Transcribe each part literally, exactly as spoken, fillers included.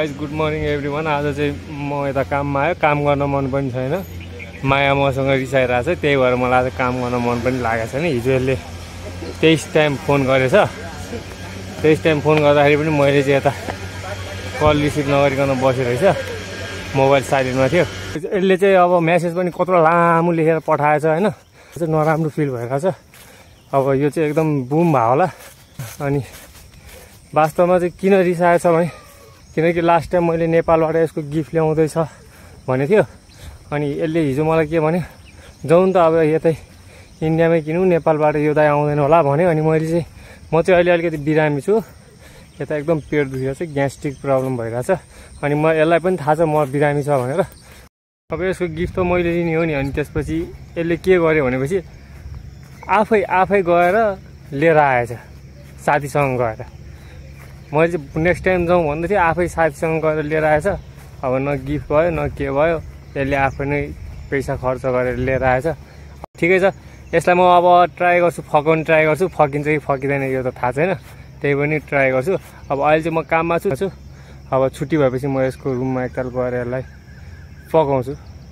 Guys good morning everyone. आज चाहिँ म यता काममा आयो, काम गर्न मन पनि छैन। माया मसँग रिसाइरहेको छ, त्यही भएर मलाई आज काम गर्न मन पनि लागेको छैन। हिजो यसले तेइस टाइम फोन गरेछ, तेइस टाइम फोन गर्दाखेरि पनि मैले चाहिँ यता कल रिसिभ नगरिकन बसिरहेछ, मोबाइल साइलेन्टमा थियो। यसले चाहिँ अब म्यासेज पनि कत्रो लामो लेखेर पठाएछ होइन, चाहिँ नराम्रो फिल भइरहेको छ। अब यो चाहिँ एकदम बुम भयो होला। अनि वास्तवमा चाहिँ किन रिसाएछ भने किनकि लास्ट टाइम मैले नेपालबाट यसको गिफ्ट ल्याउँदैछ भनेको थियो। अनि यसले हिजो मलाई के भन्यो, जाउँ त अब यतै इन्डियामै किनौँ, नेपालबाट यो दाइ आउँदैन होला भन्यो। अनि मैले चाहिँ म चाहिँ अहिले अलिकति बिरामी छु, यता एकदम पेट दुखेको छ, ग्यास्ट्रिक प्रब्लम भइरहेछ। अनि म यसलाई पनि थाहा छ म बिरामी छ भनेर। अब यसको गिफ्ट त मैले लिने हो नि। अनि त्यसपछि यसले के गर्यो भनेपछि आफै आफै गएर लिएर आएछ साथीसँग गएर। मैले चाहिँ नेक्स्ट टाइम जाउँ भन्दै थिएँ, आफै साथीसँग गएर लिएर आएछ। अब न गिफ्ट भयो न के भयो, यसले आफै नै पैसा खर्च गरेर लिएर आएछ। ठिकै छ, यसलाई म अब ट्राई गर्छु, फकाउनु ट्राई गर्छु। फकिन्छ कि फकिँदैन यो त थाहा छैन, त्यही पनि ट्राई गर्छु। अब अहिले चाहिँ म काममा छु, अब छुट्टी भएपछि म यसको रुममा एकताल गएर यसलाई फकाउँछु।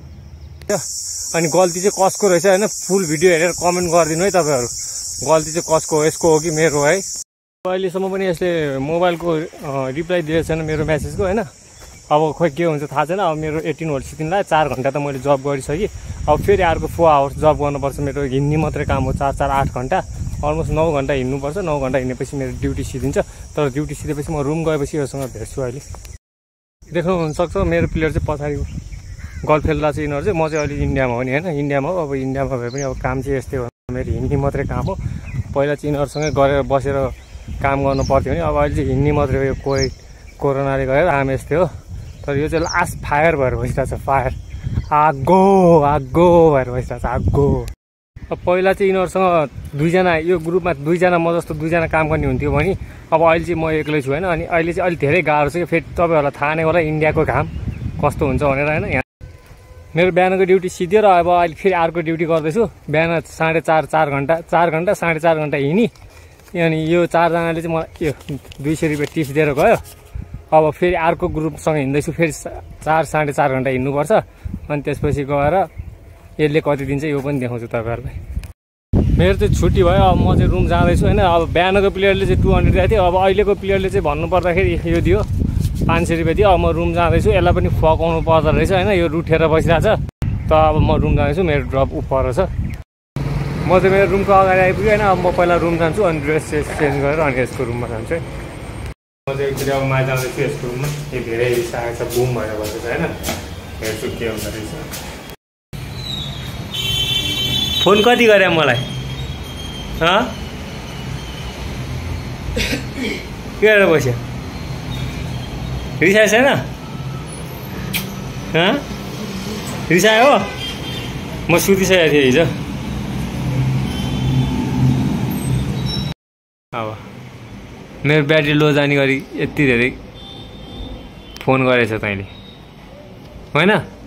अनि गल्ती चाहिँ कसको रहेछ होइन, फुल भिडियो हेरेर कमेन्ट गरिदिनु है तपाईँहरू, गल्ती चाहिँ कसको हो, यसको हो कि मेरो है। अहिलेसम्म पनि यसले मोबाइलको रिप्लाई दिएको छैन मेरो म्यासेजको होइन। अब खोइ के हुन्छ थाहा छैन। अब मेरो एटिन होल्ड सिक्किमलाई चार घन्टा त मैले जब गरिसकेँ। अब फेरि अर्को फोर आवर्स जब गर्नुपर्छ। मेरो हिँड्ने मात्रै काम हो, चार चार आठ घन्टा अलमोस्ट नौ घन्टा हिँड्नुपर्छ। नौ घन्टा हिँडेपछि मेरो ड्युटी सिद्धिन्छ। तर ड्युटी सिधेपछि म रुम गएपछि योसँग भेट्छु। अहिले देख्नु हुनसक्छ मेरो प्लेयर चाहिँ पछाडि गल्फ खेल्दा चाहिँ यिनीहरू चाहिँ, म चाहिँ अहिले इन्डियामा हो नि होइन। इन्डियामा हो, अब इन्डियामा भए पनि अब काम चाहिँ यस्तै हो, मेरो हिँड्ने मात्रै काम हो। पहिला चाहिँ यिनीहरूसँगै गरेर बसेर काम गर्नु पर्थ्यो भने, अब अहिले चाहिँ हिँड्ने मात्रै हो। यो कोही कोरोनाले गएर काम यस्तै हो। तर यो चाहिँ लास्ट फायर भएर बसिरहेको छ, फायर आगो आगो भएर बसिरहेको छ, आगो। अब पहिला चाहिँ यिनीहरूसँग दुईजना, यो ग्रुपमा दुईजना म जस्तो दुईजना काम गर्ने हुन्थ्यो भने अब अहिले चाहिँ म एक्लै छु होइन। अनि अहिले चाहिँ अलिक धेरै गाह्रो छ कि, फेरि तपाईँहरूलाई थाहा नै होला इन्डियाको घाम कस्तो हुन्छ भनेर होइन। यहाँ मेरो बिहानको ड्युटी सिद्धियो र अब अहिले फेरि अर्को ड्युटी गर्दैछु। बिहान साढे चार चार घन्टा चार घन्टा साढे चार घन्टा हिँडी। अनि यो चारजनाले चाहिँ मलाई यो दुई सय रुपियाँ टिप्स दिएर गयो। अब फेरि अर्को ग्रुपसँग हिँड्दैछु, फेरि चार साढे चार घन्टा हिँड्नुपर्छ। अनि त्यसपछि गएर यसले कति दिन्छ यो पनि देखाउँछु तपाईँहरूलाई। मेरो चाहिँ छुट्टी भयो, अब म चाहिँ रुम जाँदैछु होइन। अब बिहानको प्लेयरले चाहिँ टू हन्ड्रेड दिएको थियो, अब अहिलेको प्लेयरले चाहिँ भन्नुपर्दाखेरि यो दियो पाँच सय रुपियाँ दियो। अब म रुम जाँदैछु, यसलाई पनि फकाउनु पर्दो रहेछ होइन, यो रुठेर बसिरहेछ। त अब म रुम जाँदैछु, मेरो ड्रप उपर छ। म चाहिँ मेरो रुमको अगाडि आइपुगेँ होइन। अब म पहिला रुम जान्छु, अनि ड्रेस सेस चेन्ज गरेर अनि यसको रुममा जान्छु है। म चाहिँ एकचोटि अब मा जाँदैछु यसको रुममा। यो धेरै रिसाएको छ, बुम भएर बसेको छ होइन। हेर्छु के हुँदो रहेछ। फोन कति गरे मलाई के गरेर बस्यो, रिसायो छैन? रिसायो हो, म सुतिसकेको थिएँ हिजो। अब मेरो ब्याट्री लो जाने गरी यति धेरै फोन गरेछ तैँले होइन।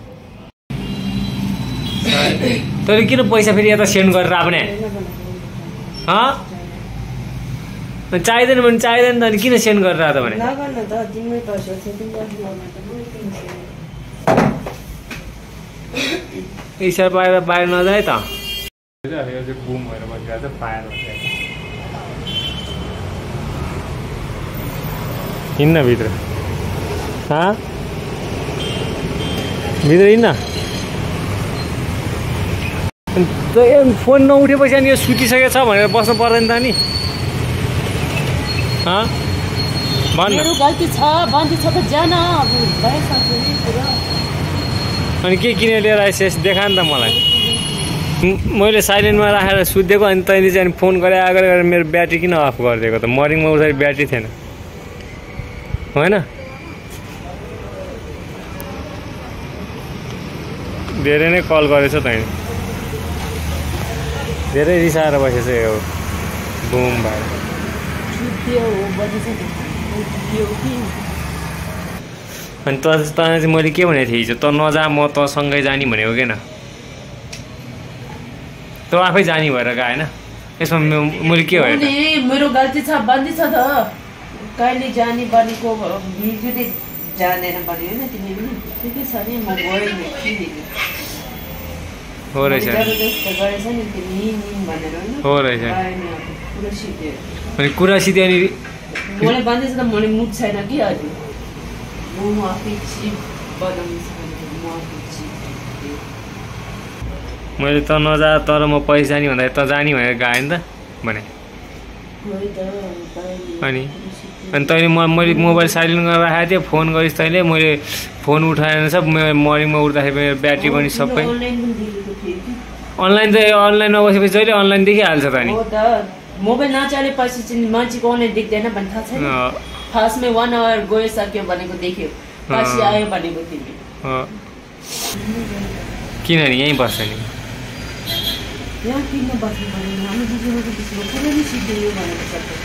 तैँले किन पैसा फेरि यता सेन्ड गरेर आउने? चाहिँदैन भने चाहिँदैन त, अनि किन सेन्ड गरेर आएको भने? इसार पाएर बाहिर नजाए त। बुम भएर बसिरहेको छ, फायर बसिरहेको छ। हिँड्न भित्र, भित्र हिँड्न। फोन नउठेपछि अनि यो सुतिसकेको छ भनेर बस्नु पर्दैन त नि। मेरो गल्ती छ, गल्ती छ त जान। अब अनि के किनेर लिएर आइस देखा नि त मलाई। मैले साइलेन्टमा राखेर सुतेको, अनि तैँले चाहिँ फोन गरे आएर गरेर मेरो ब्याट्री किन अफ गरिदिएको त? मर्निङमा उठ्दाखेरि ब्याट्री थिएन होइन। धेरै नै कल गरेछ तैँले, धेरै रिसाएर बसेछ यो बुम भएर। अनि त तँलाई चाहिँ मैले के भनेको थिएँ हिजो, त नजा म तँसँगै जाने भनेको किन? तँ आफै जाने भएर गए होइन। यसमा मैले के भने मेरो गल्ती छ, बन्दी छ त। कहिले जाने बनेको भिडियो जाँदैन भन्यो हैन तिमी पनि ठिकै छ नि म गएँ नि के दिनु हो रहेछ जबरजस्त गरेछ नि त्यो निन निन भनेर हैन हो रहेछ पुरा सिट्यो अनि कुरा सिधै अनि मलाई भन्दैछ त मैले मुख छैन कि हजुर म म आफै चिप बनाउनु सक्छु म आफै चिप मैले त नजा तर म पैसा जाने भन्दा त जाने भनेर गएँ नि त भने अनि अनि तैँले म मैले मोबाइल साइलेन्ट गरेर राखेको थिएँ फोन गरिस् तैँले मैले फोन उठाएन सब मर्निङमा उठ्दाखेरि मेरो ब्याट्री पनि सबै अनलाइन त अनलाइन नबसेपछि जहिले अनलाइन देखिहाल्छ त नि मोबाइल नचलेपछि चाहिँ मान्छेको अनलाइन देख्दैन भन्ने थाहा छैन फर्स्टमै वान आवर गइसक्यो भनेको देख्यो पछि आयो भनेको तिमी किनभने यहीँ बस्छ नि यहाँ किन बस्नु पर्ने हाम्रो बुझेको त्यसमा कुनै पनि सिक्यो भनेको सबै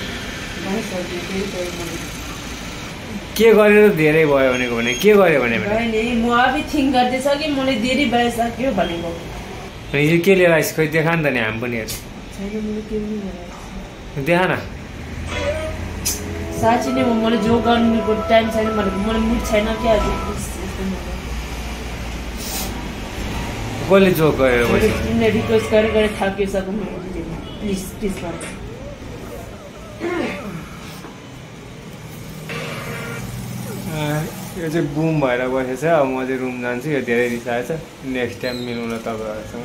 के गरेर धेरै भयो भनेको भने के गर्यो भने नि म आफै थिङ्क गर्दैछ कि मैले धेरै भइसक्यो भनेको अनि के लिएर आइस खोइ देखा नि त नि हामी पनि हेर्छ देखा न साँच्ची नै मैले जो गर्नुको टाइम छैन भनेको मलाई मुड छैन क्या कसले जोक गरेर तिमीले रिक्वेस्ट गरेर गरेर थाकिसक्नु प्लिज प्लिज यो चाहिँ बुम भएर बसेछ अब म चाहिँ रुम जान्छु यो धेरै रिसाएछ नेक्स्ट टाइम मिलाउन तपाईँहरूसँग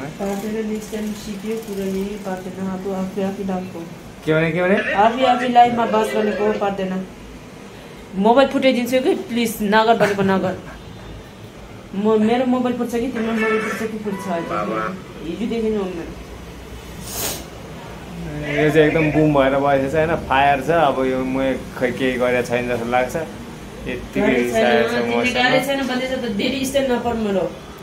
के भने के भने आफै आफै लाइफमा बास गरेको पर्दैन मोबाइल फुटाइदिन्छु कि प्लिज नगर भनेको नगर म मेरो मोबाइल फुट्छ कि तिम्रो मोबाइल फुट्छ कि फुट्छ हिजोदेखि नै यो चाहिँ एकदम बुम भएर बसेछ होइन फायर छ अब यो म खै केही गरेर छैन जस्तो लाग्छ यत्तिकै रिसाएछ मसँग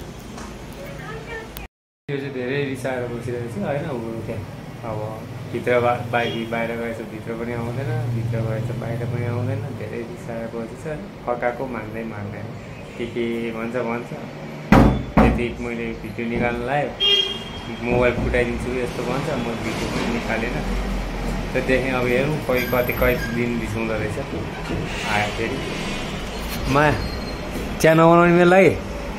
यो चाहिँ धेरै रिसाएर बसिरहेको छ होइन त्यहाँ अब भित्र बाहिर बाहिर गएछ भित्र पनि आउँदैन भित्र गएछ बाहिर पनि आउँदैन धेरै रिसाएर बसेछ फकाएको मान्दै मान्दैन के के भन्छ भन्छ यति मैले भिडियो निकाल्नु लायो मोबाइल फुटाइदिन्छु यस्तो भन्छ म भिडियो पनि निकालेन त्यहाँदेखि अब हेरौँ कोही कति कति दिन बिसाउँदो रहेछ आयो फेरि माया चिया नबनाउने मेरो लागि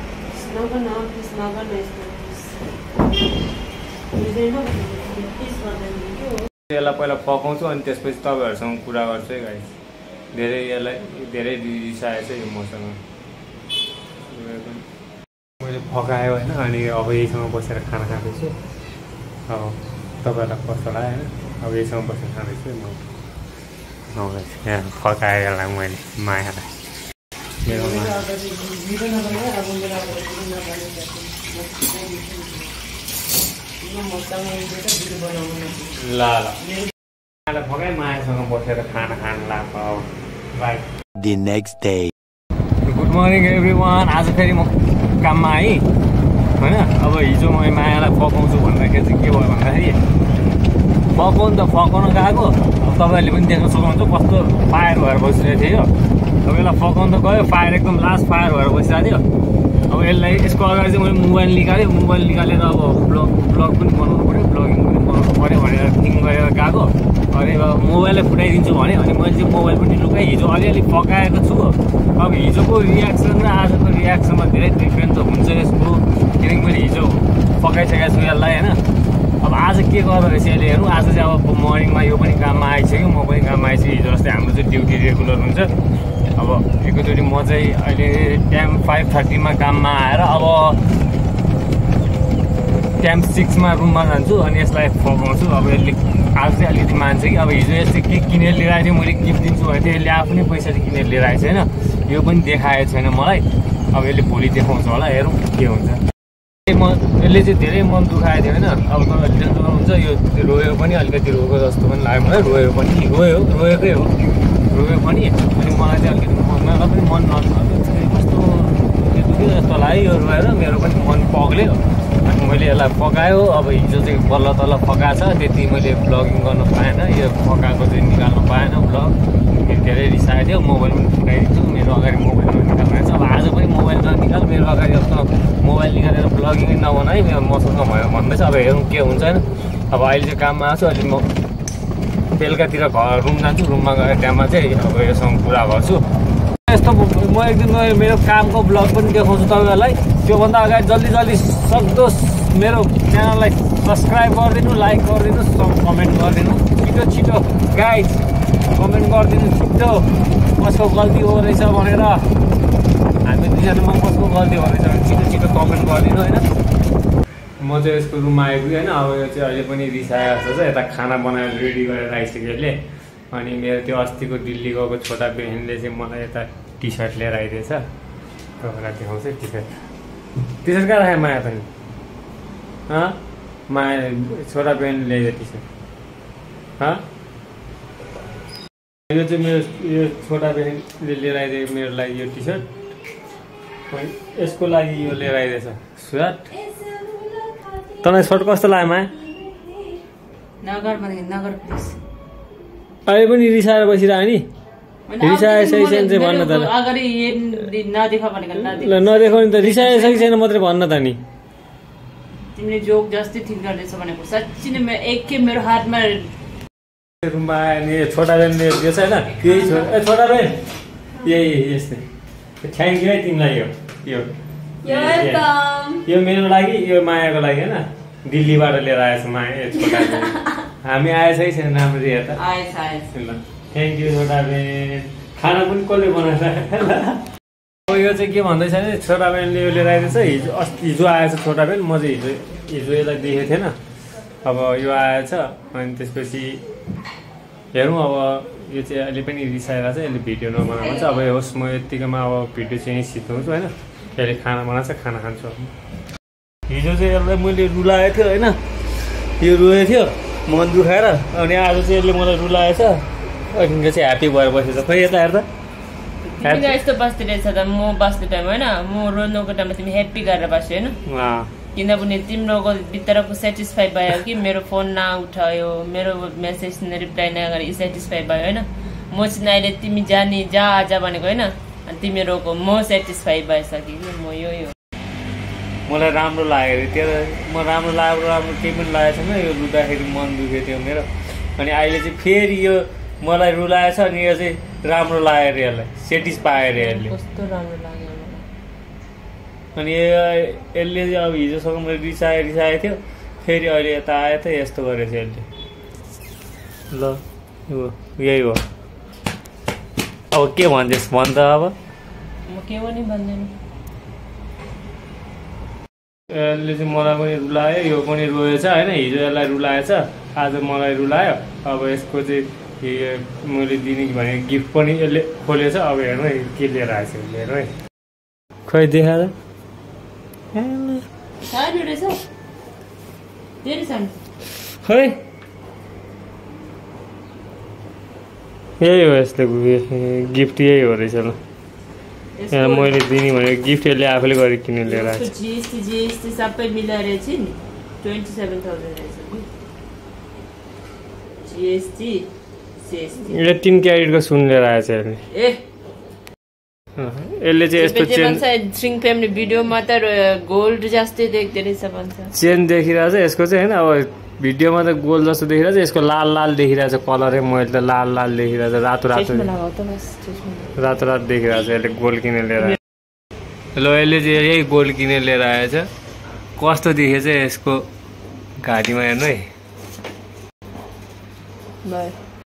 यसलाई पहिला पकाउँछु अनि त्यसपछि तपाईँहरूसँग कुरा गर्छु है गाइस धेरै यसलाई धेरै रिसाएछ यो मसँग मैले पकायो होइन अनि अब यहीसँग बसेर खाना खाँदैछु अब तपाईँहरूलाई कस्तो लाग्यो होइन अब यहीसँग बसेर खाँदैछु म यहाँ फकायो यसलाई मैले मायालाई ल ल फकाइ मायासँग बसेर खाना खानु लाग्छ bye The next day. Good morning everyone आज फेरि म काममा आएँ होइन अब हिजो म मायालाई पकाउँछु भन्दाखेरि चाहिँ के भयो भन्दाखेरि पकाउनु त पकाउन गएको अब तपाईँहरूले पनि देख्न सक्नुहुन्छ कस्तो फायर भएर बसिरहेको थियो अब यसलाई पकाउनु त गयो फायर एकदम लास्ट फायर भएर बसिरहेको थियो अब यसलाई यसको अगाडि चाहिँ मैले मोबाइल निकालेँ मोबाइल निकालेर अब ब्लग ब्लग पनि बनाउनु पऱ्यो ब्लगिङ पनि बनाउनु पऱ्यो भनेर थिङ्क गरेर गएको अरे अब मोबाइलै फुटाइदिन्छु भने अनि मैले चाहिँ मोबाइल पनि लुकाएँ हिजो अलिअलि पकाएको छु अब हिजोको रियाक्सन र आजको रियाक्सनमा धेरै डिफ्रेन्ट त हुन्छ यसको किनकि मैले हिजो पकाइसकेको छु यसलाई होइन अब आज के गर्दो रहेछ यसले हेरौँ आज चाहिँ अब मर्निङमा यो पनि काममा आइसक्यो म पनि काममा आइसक्यो हिजो जस्तै हाम्रो चाहिँ ड्युटी रेगुलर हुन्छ अब एकैचोटि म चाहिँ अहिले टाइम फाइभ थर्टीमा काममा आएर अब टाइम सिक्समा रुममा जान्छु अनि यसलाई पकाउँछु अब यसले आज चाहिँ अलिकति मान्छ कि अब हिजो यस्तो के किनेर लिएर आएको थियो मैले गिफ्ट दिन्छु भने थियो यसले आफ्नै पैसा चाहिँ किनेर लिएर आएको छैन यो पनि देखाएको छैन मलाई अब यसले भोलि देखाउँछ होला हेरौँ के हुन्छ म यसले चाहिँ धेरै मन दुखाएको थियो होइन अब तपाईँहरूले देख्नुहुन्छ यो रोयो पनि अलिकति रोएको जस्तो पनि लाग्यो मलाई रोयो पनि रोयो रोएकै हो रोयो पनि अनि मलाई चाहिँ अलिकति मलाई पनि मन कस्तो दुख्यो जस्तो लाग्यो यो रोएर मेरो पनि मन पग्ल्यो अनि मैले यसलाई पकायो अब हिजो चाहिँ बल्ल तल्ल पकाएको छ त्यति मैले ब्लगिङ गर्न पाएन यो पकाएको चाहिँ निकाल्नु पाएन ब्लग धेरै रिसाएको थियो मोबाइल पनि फुटाइदिन्छु मेरो अगाडि मोबाइल ननिकाल्नु छ अब आज पनि मोबाइल ननिकाल मेरो अगाडि जस्तो मोबाइल निकालेर ब्लगिङ नबनाइ मसँग भयो भन्दैछ अब हेरौँ के हुन्छ होइन अब अहिले चाहिँ काममा आएको छु अहिले म बेलुकातिर घर रुम जान्छु रुममा गएर त्यहाँमा चाहिँ अब योसँग कुरा गर्छु यस्तो म एक दिन मेरो कामको ब्लग पनि देखाउँछु तपाईँहरूलाई। त्योभन्दा अगाडि जल्दी जल्दी सक्दो मेरो च्यानललाई सब्सक्राइब गरिदिनु, लाइक गरिदिनु, कमेन्ट गरिदिनु। छिटो छिटो गाइज कमेन्ट गरिदिनु छिटो, कसको गल्ती हो रहेछ भनेर, हामी दुईजनामा कसको गल्ती हो रहेछ भने छिटो छिटो कमेन्ट गरिदिनु होइन। म चाहिँ यसको रुममा आइपुगेँ होइन। अब यो चाहिँ अहिले पनि रिसायो जस्तो छ। यता खाना बनाएर रेडी गरेर आइसक्यो यसले। अनि मेरो त्यो अस्तिको दिल्ली गएको छोटा बहिनीले चाहिँ मलाई यता टी सर्ट लिएर आइदिएछ। तपाईँलाई देखाउँछ टी सर्ट। टी सर्ट कहाँ राखेँ माया त नि? हँ माया छोटा बहिनीले ल्याइदियो टी सर्ट। हँ यो चाहिँ मेरो यो छोटा बहिनीले लिएर आइदिएको मेरो लागि यो टी सर्ट। यसको लागि यो लिएर आइदिएछ सर्ट। तँलाई सर्ट कस्तो लाग्यो माया? अहिले पनि रिसाएर बसिरह नि? रिसाएसकेको छैन चाहिँ भन्न त। ल नदेखाउने त रिसाएसकेको छैन मात्रै भन्न त नि। तिमीले जोक जस्तै ठिक गर्दैछ भनेको साँच्ची नै मेरो एकै मेरो हातमा रुममा आयो नि छोटा बहिनीले दिएछ होइन। त्यही छोरा ए छोटा बहिनी यही यस्तै। थ्याङ्क यू है तिमीलाई। यो यो यो मेरो लागि, यो मायाको लागि होइन। दिल्लीबाट लिएर आएछ माया छोटा बहिनी। हामी आएछ है छैन राम्ररी हेर त। ल थ्याङ्क यू छोटा बहिनी। खाना पनि कसले बनाएर अब यो चाहिँ के भन्दैछ भने छोटा बहिनीले यो लिएर आइदिएछ। हिजो अस्ति हिजो आएछ छोटा बहिनी। म चाहिँ हिजो हिजो यसलाई देखेको थिएन। अब यो आएछ अनि त्यसपछि हेरौँ। अब यो चाहिँ अहिले पनि रिसाएर चाहिँ यसले भिडियो नबनाएको छ। अब होस् म यत्तिकैमा अब भिडियो चाहिँ सिकाउँछु होइन। यसले खाना बनाएको छ, खाना खान्छु। हिजो चाहिँ यसलाई मैले रुलाएको थियो होइन। यो रोएको थियो मन दुखाएर। अनि आज चाहिँ यसले मलाई रुलाएछ। अनि चाहिँ ह्याप्पी भएर बसेछ। खै यता हेर त यस्तो बस्दै रहेछ त। म बस्ने टाइम होइन, म रोनुको टाइममा तिमी ह्याप्पी गरेर बस्यो होइन। किनभने तिम्रो भित्रको सेटिस्फाई भयो कि मेरो फोन नउठायो, मेरो मेसेज रिप्लाई नगरे सेटिस्फाई भयो होइन। म चाहिँ अहिले तिमी जाने जा आज भनेको होइन। अनि तिमी रोको म सेटिस्फाई भइसकेँ कि म यो यो मलाई राम्रो लाग्यो अरे। त्यो म राम्रो लाग्यो राम्रो केही पनि लागेको छैन। यो रुँदाखेरि मन दुख्यो थियो मेरो। अनि अहिले चाहिँ फेरि यो मलाई रुलाएछ। अनि यो चाहिँ राम्रो लाग्यो अरे, यसलाई सेटिस्फाई अरे यसले। कस्तो राम्रो लाग्यो अनि यसले चाहिँ अब हिजोसँग मैले रिसाए रिसाएको थियो। फेरि अहिले यता आयो त यस्तो गरेछ यसले। ल यो यही हो। अब के भन्छस् भन त। अब म के पनि भन्दैन। यसले चाहिँ मलाई पनि रुलायो, यो पनि रोएछ होइन। हिजो यसलाई रुलाएछ, आज मलाई रुलायो। अब यसको चाहिँ मैले दिने कि भने गिफ्ट पनि यसले खोलेछ। अब हेर्नु है के लिएर आएछ हेर्नु है। खै देखा त खै यही हो यसले गिफ्ट यही हो रहेछ। ल मैले दिने भनेको गिफ्ट यसले आफूले गरी किनेर लिएर आएछ। जिएसटी जिएसटी सबै मिलाएर चाहिँ नि ट्वेन्टी सेभेन थाउजन्ड रहेछ कि जिएसटी जिएसटी। एटिन क्यारेटको सुन लिएर आएछ यसले। ए यसले चाहिँ यस्तो चेन स्ट्रिङ फ्यामिली भिडियोमा त गोल्ड जस्तै देख्दै रहेछ भन्छ। चेन देखिरहेछ यसको चाहिँ होइन। अब भिडियोमा त गोल्ड जस्तो देखिरहेछ, यसको लाल लाल देखिरहेछ कलरै। मैले त लाल लाल देखिरहेछ, रातो रातो रातो रातो देखिरहेछ। यसले गोल्ड किनेर लिएर ल यसले चाहिँ यही गोल्ड किनेर लिएर आएछ। कस्तो देखेछ यसको घाँटीमा हेर्नु है।